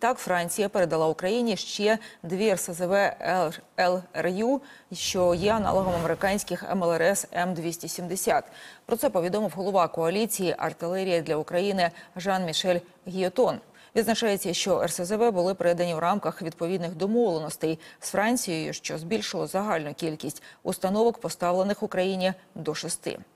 Відтак Франція передала Україні ще 2 РСЗВ ЛРЮ, що є аналогом американських МЛРС М270. Про це повідомив голова коаліції «Артилерія для України» Жан-Мішель Гійотон. Відзначається, що РСЗВ були передані в рамках відповідних домовленостей з Францією, що збільшило загальну кількість установок, поставлених Україні, до 6.